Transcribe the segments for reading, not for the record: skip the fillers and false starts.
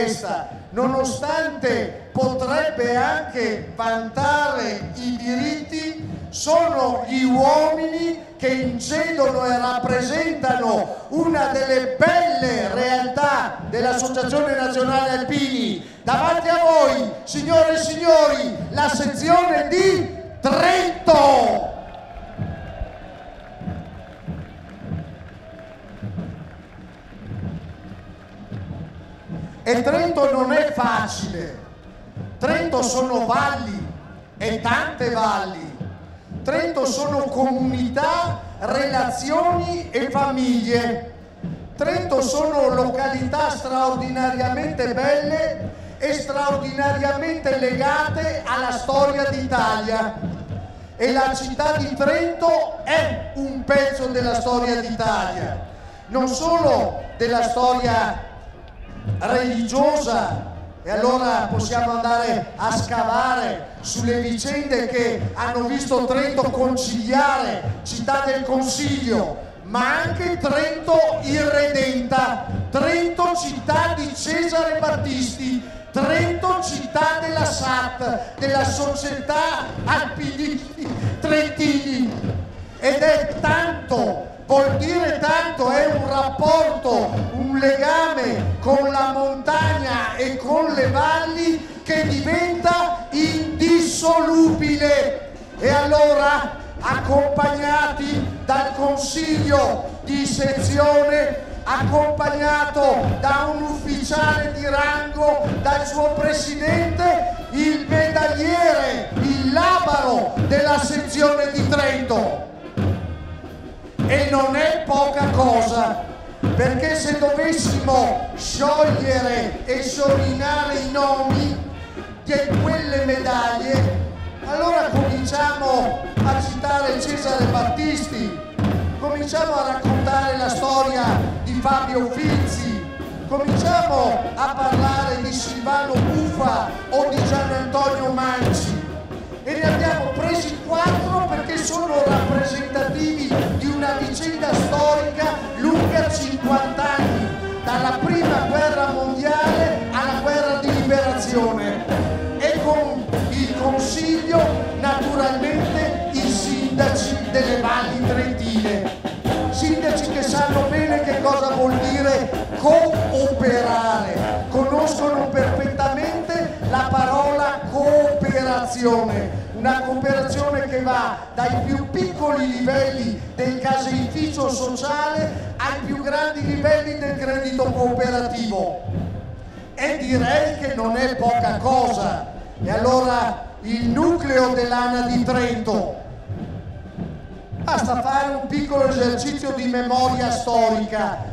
questa, nonostante potrebbe anche vantare i diritti, sono gli uomini che incidono e rappresentano una delle belle realtà dell'Associazione Nazionale Alpini. Davanti a voi, signore e signori, la sezione di Trento! E Trento non è facile. Trento sono valli e tante valli. Trento sono comunità, relazioni e famiglie. Trento sono località straordinariamente belle e straordinariamente legate alla storia d'Italia. E la città di Trento è un pezzo della storia d'Italia, non solo della storia religiosa, e allora possiamo andare a scavare sulle vicende che hanno visto Trento conciliare città del Consiglio, ma anche Trento irredenta, Trento città di Cesare Battisti, Trento città della SAT, della Società Alpinisti Trentini. Ed è tanto, vuol dire tanto, è un rapporto, un legame con la montagna e con le valli che diventa indissolubile. E allora, accompagnati dal consiglio di sezione, accompagnato da un ufficiale di rango, dal suo presidente, il medagliere, il labaro della sezione di Trento. E non è poca cosa, perché se dovessimo sciogliere e sciorinare i nomi di quelle medaglie, allora cominciamo a citare Cesare Battisti, cominciamo a raccontare la storia di Fabio Fizzi, cominciamo a parlare di Silvano Buffa o di Gianantonio Manci. E ne abbiamo presi 4 perché sono rappresentativi di una vicenda storica lunga 50 anni, dalla prima guerra mondiale alla guerra di liberazione, e con il consiglio naturalmente i sindaci delle valli trentine, sindaci che sanno bene che cosa vuol dire cooperare, conoscono perfettamente la parola cooperazione, una cooperazione che va dai più piccoli livelli del caseificio sociale ai più grandi livelli del credito cooperativo. E direi che non è poca cosa. E allora il nucleo dell'ANA di Trento, basta fare un piccolo esercizio di memoria storica.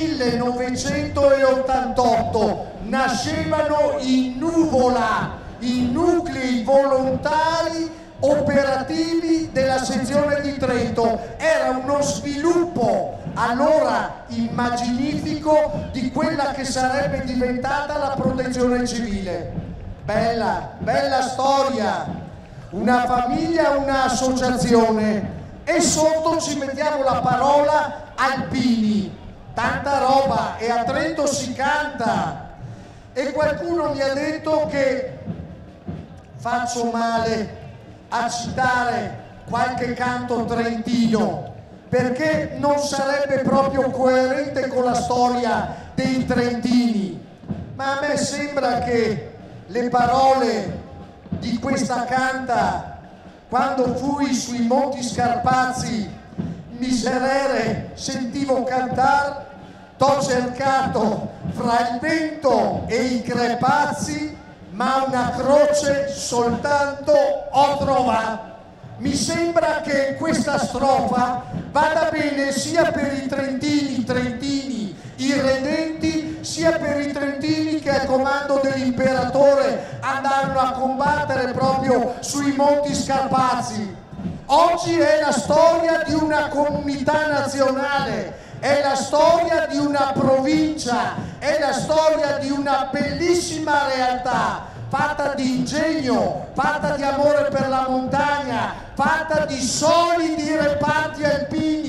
1988 nascevano in Nuvola i nuclei volontari operativi della sezione di Trento. Era uno sviluppo allora immaginifico di quella che sarebbe diventata la protezione civile. Bella, bella storia, una famiglia, un'associazione, e sotto ci mettiamo la parola alpini, tanta roba, e a Trento si canta. E qualcuno mi ha detto che faccio male a citare qualche canto trentino, perché non sarebbe proprio coerente con la storia dei trentini. Ma a me sembra che le parole di questa canta, quando fui sui Monti Scarpazzi, miserere sentivo cantar, t'ho cercato fra il vento e i crepazzi, ma una croce soltanto ho trovato. Mi sembra che questa strofa vada bene sia per i trentini irredenti, sia per i trentini che al comando dell'imperatore andarono a combattere proprio sui Monti Scarpazzi. Oggi è la storia di una comunità nazionale, è la storia di una provincia, è la storia di una bellissima realtà fatta di ingegno, fatta di amore per la montagna, fatta di solidi reparti alpini,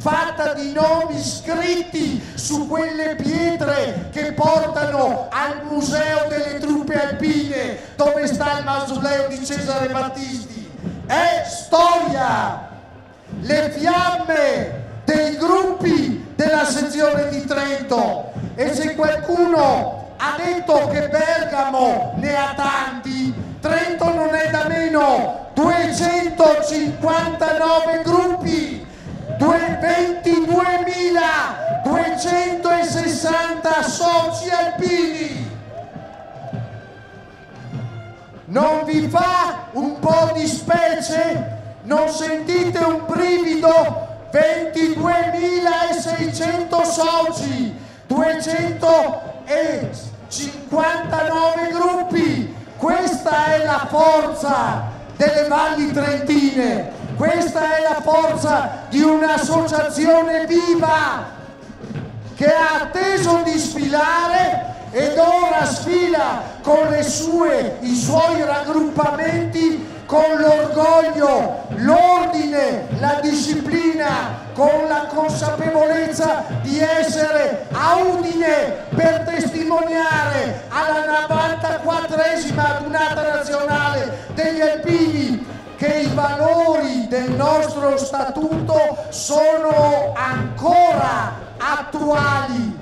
fatta di nomi scritti su quelle pietre che portano al Museo delle Truppe Alpine, dove sta il mausoleo di Cesare Battisti. È storia! Le fiamme dei gruppi della sezione di Trento. E se qualcuno ha detto che Bergamo ne ha tanti, Trento non è da meno. 259 gruppi, 22.260 soci alpini. Non vi fa un po' di specie? Non sentite un brivido? 22.600 soci, 259 gruppi. Questa è la forza delle Valli Trentine, questa è la forza di un'associazione viva che ha atteso di sfilare ed ora sfila con i suoi raggruppamenti, con l'orgoglio, l'ordine, la disciplina, con la consapevolezza di essere a Udine per testimoniare alla 94esima adunata nazionale degli alpini che i valori del nostro statuto sono ancora attuali.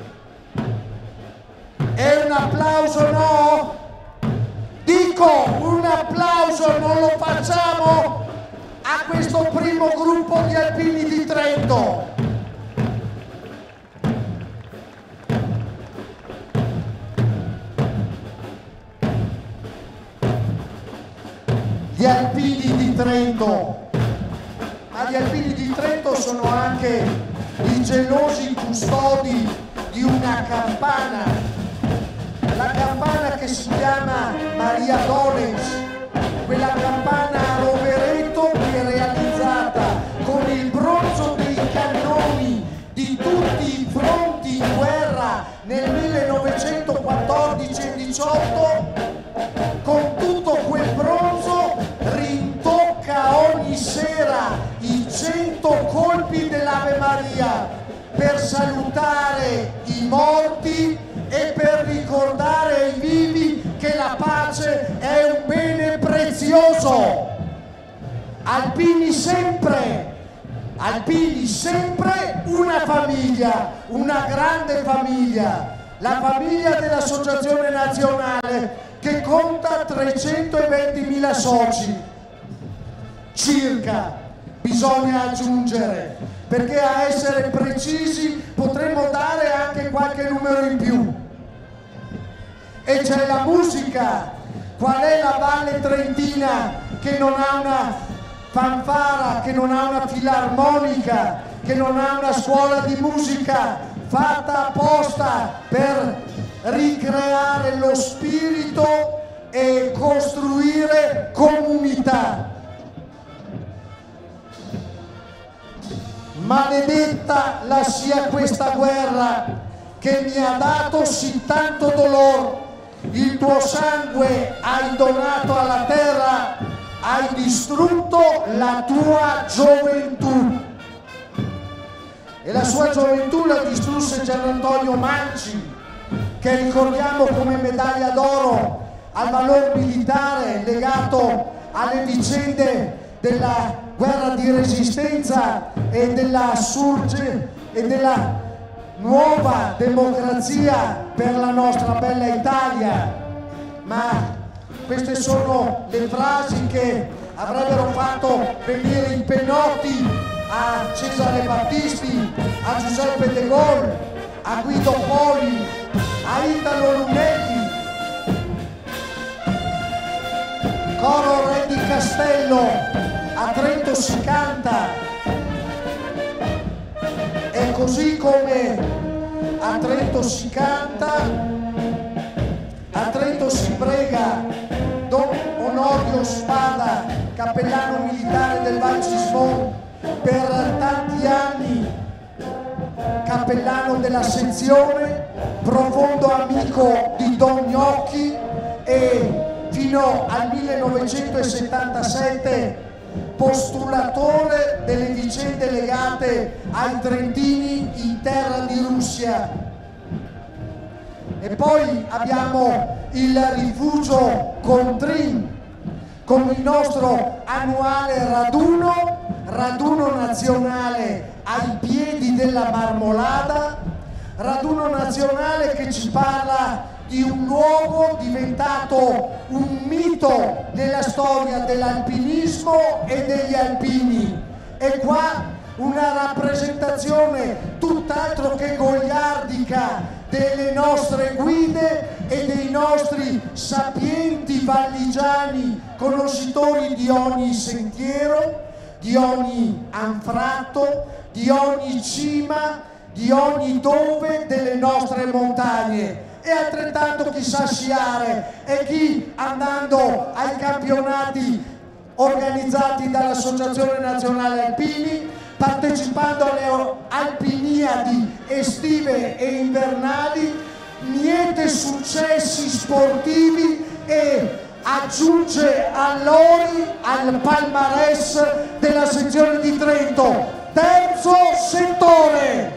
E un applauso no? Dico, un applauso non lo facciamo a questo primo gruppo di alpini di Trento. Gli alpini di Trento, ma gli alpini di Trento sono anche i gelosi custodi di una campana. La campana che si chiama Maria Dones, quella campana a Rovereto che è realizzata con il bronzo dei cannoni di tutti i fronti in guerra nel 1914 e 18, con tutto quel bronzo rintocca ogni sera i 100 colpi dell'Ave Maria per salutare i morti e per ricordare ai vivi che la pace è un bene prezioso. Alpini sempre una famiglia, una grande famiglia, la famiglia dell'Associazione Nazionale che conta 320.000 soci circa, bisogna aggiungere, perché a essere precisi potremmo dare anche qualche numero in più. E c'è la musica. Qual è la Valle Trentina che non ha una fanfara, che non ha una filarmonica, che non ha una scuola di musica fatta apposta per ricreare lo spirito e costruire comunità? Maledetta la sia questa guerra che mi ha dato sì tanto dolore. Il tuo sangue hai donato alla terra, hai distrutto la tua gioventù. E la sua gioventù la distrusse Gianantonio Manci, che ricordiamo come medaglia d'oro al valor militare legato alle vicende della guerra di resistenza e della nuova democrazia per la nostra bella Italia. Ma queste sono le frasi che avrebbero fatto venire i penotti a Cesare Battisti, a Giuseppe De Gaulle, a Guido Poli, a Italo Lunetti. Coro Re di Castello, a Trento si canta. E così come a Trento si canta, a Trento si prega Don Onorio Spada, cappellano militare del Val Cismon, per tanti anni cappellano della sezione, profondo amico di Don Gnocchi, e fino al 1977 postulatore delle vicende legate ai trentini in terra di Russia. E poi abbiamo il rifugio Contrin con il nostro annuale raduno nazionale ai piedi della Marmolada, raduno nazionale che ci parla di un luogo diventato un mito nella storia dell'alpinismo e degli alpini. E qua una rappresentazione tutt'altro che goliardica delle nostre guide e dei nostri sapienti valligiani, conoscitori di ogni sentiero, di ogni anfratto, di ogni cima, di ogni dove delle nostre montagne. E altrettanto chi sa sciare e chi, andando ai campionati organizzati dall'Associazione Nazionale Alpini, partecipando alle Alpiniadi estive e invernali, miete successi sportivi e aggiunge allori al palmarès della sezione di Trento. Terzo settore.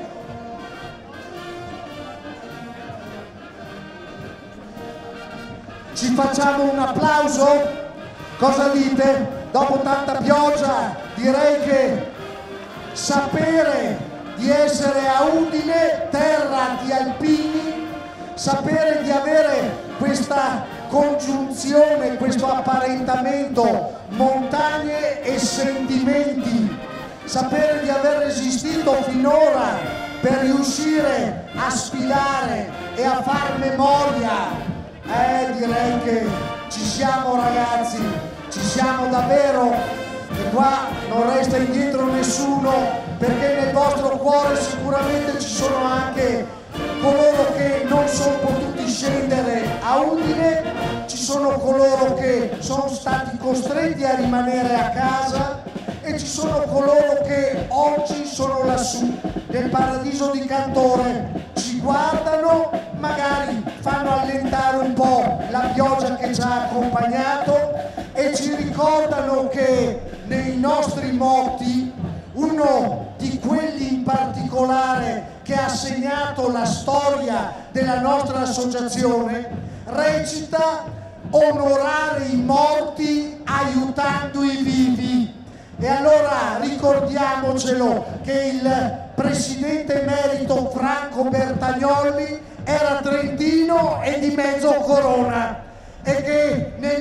Ci facciamo un applauso? Cosa dite? Dopo tanta pioggia direi che sapere di essere a Udine, terra di alpini, sapere di avere questa congiunzione, questo apparentamento montagne e sentimenti, sapere di aver resistito finora per riuscire a sfilare e a far memoria, direi che ci siamo ragazzi, ci siamo davvero. E qua non resta indietro nessuno, perché nel vostro cuore sicuramente ci sono anche coloro che non sono potuti scendere a Udine, ci sono coloro che sono stati costretti a rimanere a casa e ci sono coloro che oggi sono lassù nel paradiso di Cantore, ci guardano, magari fanno allentare un po' la pioggia che ci ha accompagnato e ci ricordano che nei nostri motti, uno di quelli in particolare che ha segnato la storia della nostra associazione, recita: onorare i morti aiutando i vivi. E allora ricordiamocelo che il presidente emerito Franco Bertagnolli era trentino e di mezzo corona, e che nel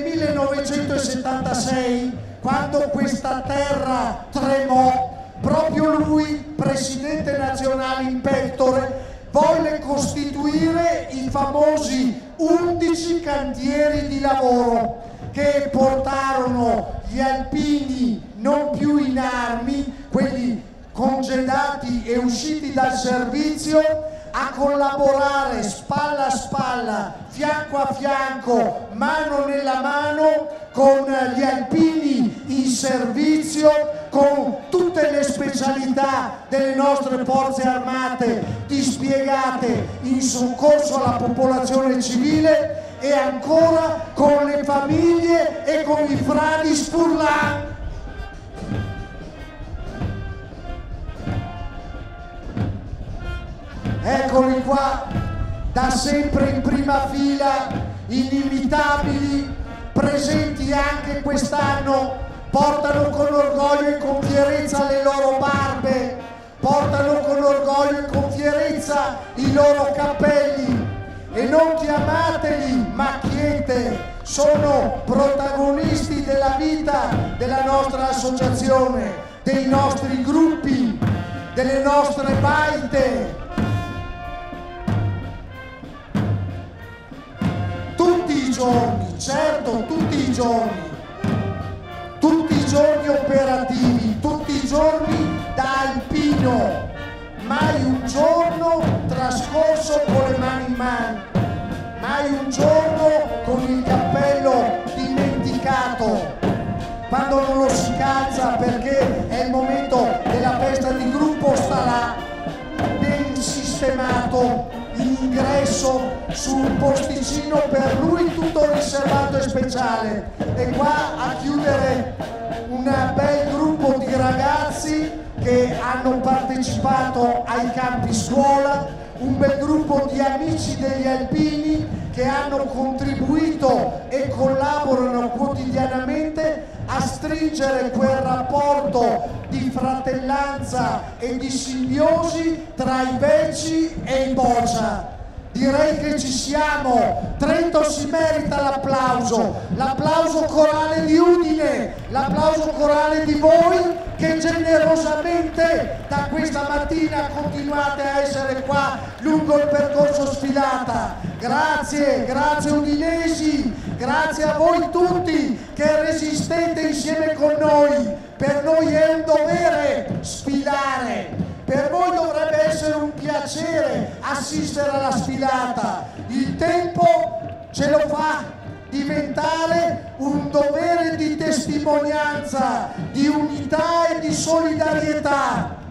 1976, quando questa terra tremò, proprio lui, presidente nazionale in pectore, volle costituire i famosi 11 cantieri di lavoro che portarono gli alpini non più in armi, quelli congedati e usciti dal servizio, a collaborare spalla a spalla, fianco a fianco, mano nella mano con gli alpini in servizio, con tutte le specialità delle nostre forze armate dispiegate in soccorso alla popolazione civile, e ancora con le famiglie e con i frati Spurlan. Eccoli qua, da sempre in prima fila, inimitabili, presenti anche quest'anno, portano con orgoglio e con fierezza le loro barbe, portano con orgoglio e con fierezza i loro cappelli, e non chiamateli macchiette, sono protagonisti della vita della nostra associazione, dei nostri gruppi, delle nostre baite. Tutti i giorni, certo, tutti i giorni operativi, tutti i giorni da alpino, mai un giorno trascorso con le mani in mano, mai un giorno con il cappello dimenticato, quando non lo si calza perché è il momento della festa di gruppo, sta là ben sistemato in ingresso su un posticino per lui tutto riservato e speciale. E qua a chiudere un bel gruppo di ragazzi che hanno partecipato ai campi scuola, un bel gruppo di amici degli alpini che hanno contribuito e collaborano quotidianamente a stringere quel rapporto di fratellanza e di simbiosi tra i Vecchi e i Boccia. Direi che ci siamo. Trento si merita l'applauso corale di Udine, l'applauso corale di voi che generosamente da questa mattina continuate a essere qua lungo il percorso sfilata. Grazie, grazie udinesi, grazie a voi tutti che resistete insieme con noi. Per noi è un dovere sfilare. Per voi dovrebbe essere un piacere assistere alla sfilata. Il tempo ce lo fa diventare un dovere di testimonianza, di unità e di solidarietà.